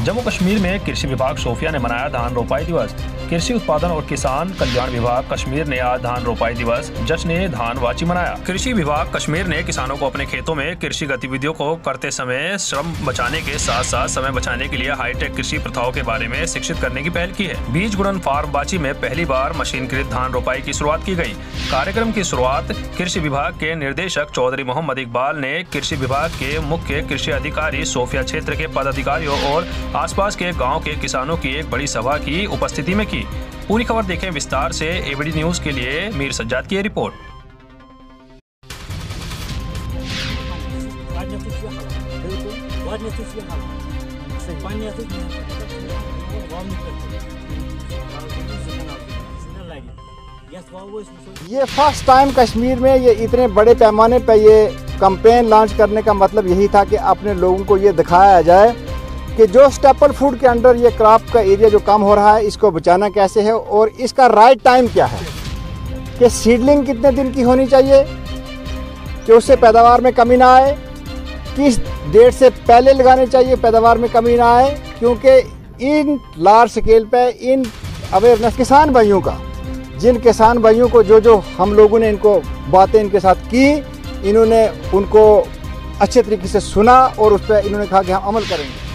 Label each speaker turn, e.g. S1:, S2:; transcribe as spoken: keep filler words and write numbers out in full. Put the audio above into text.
S1: जम्मू कश्मीर में कृषि विभाग शोपियां ने मनाया धान रोपाई दिवस। कृषि उत्पादन और किसान कल्याण विभाग कश्मीर ने आज धान रोपाई दिवस जश्न धान वाची मनाया। कृषि विभाग कश्मीर ने किसानों को अपने खेतों में कृषि गतिविधियों को करते समय श्रम बचाने के साथ साथ समय बचाने के लिए हाईटेक कृषि प्रथाओं के बारे में शिक्षित करने की पहल की है। बीज गुणन फार्म वाची में पहली बार मशीनकृत धान रोपाई की शुरुआत की गई। कार्यक्रम की शुरुआत कृषि विभाग के निर्देशक चौधरी मोहम्मद इकबाल ने कृषि विभाग के मुख्य कृषि अधिकारी शोपियां क्षेत्र के पदाधिकारियों और आसपास के गांव के किसानों की एक बड़ी सभा की उपस्थिति में की। पूरी खबर देखें विस्तार से। एबीडी न्यूज के लिए मीर सज्जाद की रिपोर्ट।
S2: ये फर्स्ट टाइम कश्मीर में ये इतने बड़े पैमाने पर ये कैंपेन लॉन्च करने का मतलब यही था कि अपने लोगों को ये दिखाया जाए कि जो स्टेपल फूड के अंडर ये क्रॉप का एरिया जो कम हो रहा है इसको बचाना कैसे है और इसका राइट टाइम क्या है, कि सीडलिंग कितने दिन की होनी चाहिए कि उससे पैदावार में कमी ना आए, किस डेट से पहले लगाने चाहिए पैदावार में कमी ना आए। क्योंकि इन लार्ज स्केल पे इन अवेयरनेस किसान भाइयों का, जिन किसान भाइयों को जो जो हम लोगों ने इनको बातें इनके साथ की, इन्होंने उनको अच्छे तरीके से सुना और उस पर इन्होंने कहा कि हम अमल करेंगे।